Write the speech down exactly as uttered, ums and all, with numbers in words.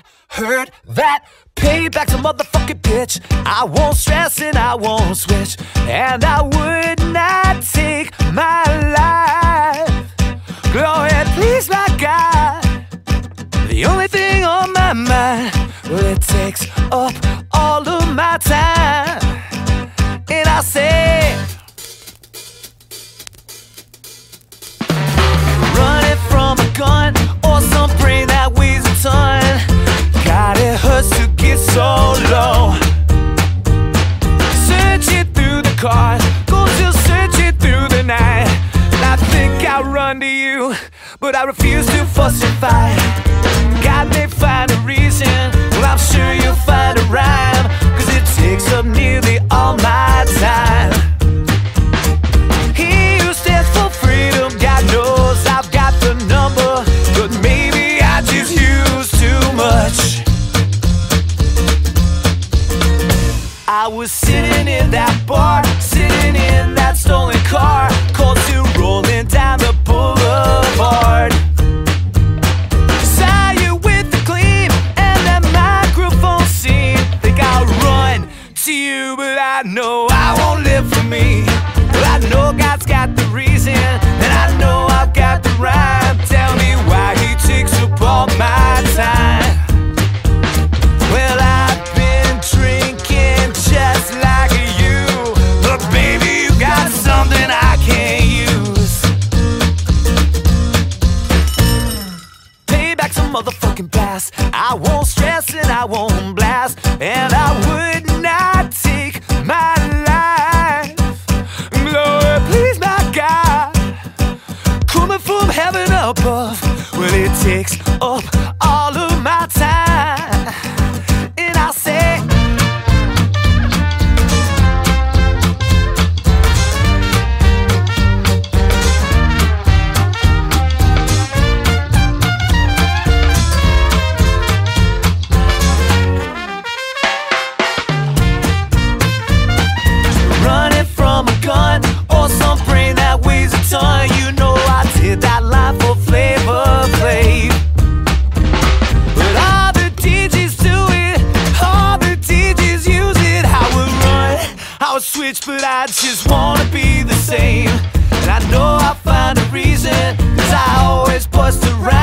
I heard that payback's a motherfucking bitch. I won't stress and I won't switch, and I would not take my life. Go ahead, please, my God. The only thing on my mind, well, it takes up all of my time. And I say, running from a gun or some brain that weighs a ton. God, it hurts to get so low. Searching through the cars, go still searching through the night. And I think I'll run to you, but I refuse to fuss and fight. God may find a reason, well, I'm sure you'll find a rhyme, cause it takes up nearly all my time. He who stands for freedom, God knows I've got the number, but maybe I just use too much. I was sitting in that bar, sitting in that stolen car, cold to rolling down the boulevard. Saw you with the gleam and that microphone scene. Think I'll run to you, but I know I won't live for me. Well, I know God's got the reason, and I know I've got the rhyme. Tell me why he takes up all my time. Well, I've been drinking just like you, but baby, you got something I can't use. Payback's a motherfucking blast. I won't stress and I won't blast, and I would not take my life. Lord, please, my God, coming from heaven above. Well, it takes up all of my time, and I say, running from a gun or some brain that weighs a ton. You know I did that line for Flavor Flav, but all the D Js do it, all the D Js use it. I would run, I would switch, but I just wanna be the same. And I know I'll find a reason, cause I always bust around.